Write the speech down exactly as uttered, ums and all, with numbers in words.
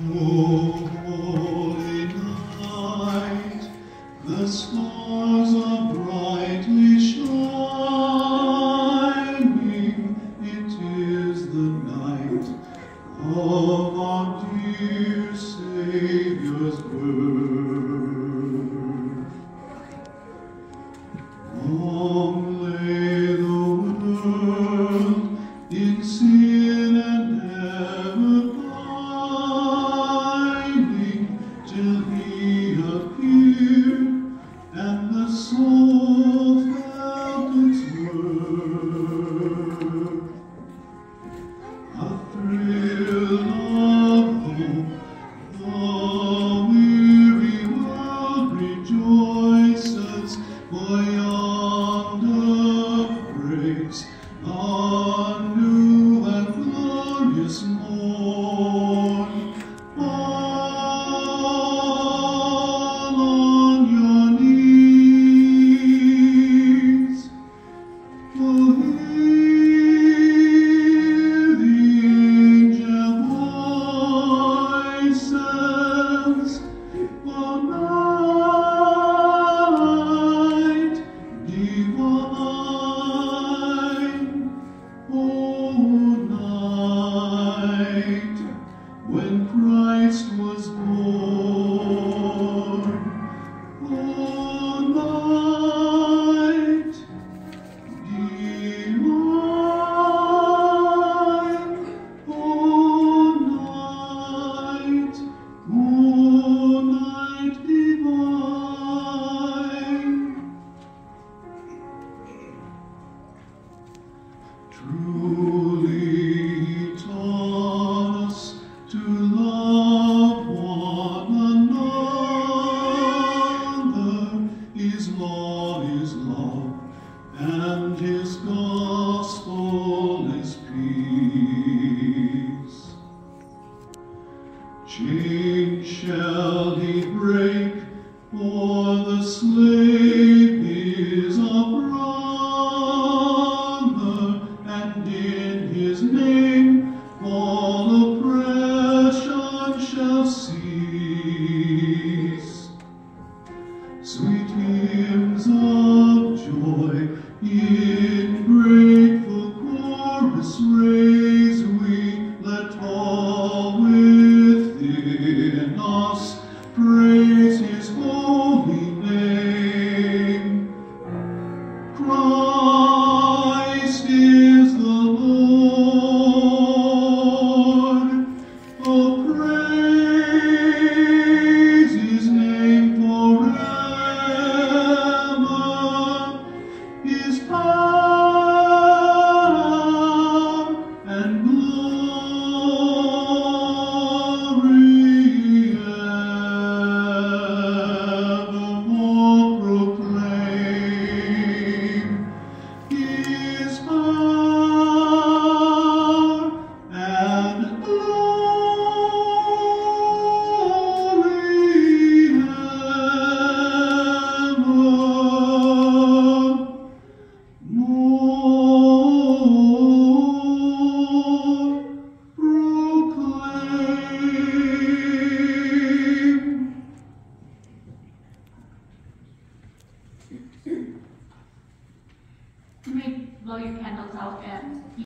O holy night, the stars are brightly shining. It is the night of our dear Saviour's birth. Long lay the world in sin and ever pining, till He appeared and the soul felt its worth. A thrill of hope, the weary world rejoices, for yonder breaks a new and glorious morn. Fall on your knees, for hear the angel voices, for night divine, O night when Christ was born, O night divine, O night, O night divine. Truly He taught us to love one another. His law is love, and His gospel is peace. Chains shall He break, for the slave is a brother, and in His name all oppression shall cease. Sweet hymns of joy in grateful chorus raise we, let all within us praise His holy name. Christ is the Lord. Oh, praise His name forever. His power and glory evermore proclaim. His power and glory evermore proclaim. You may blow your candles out and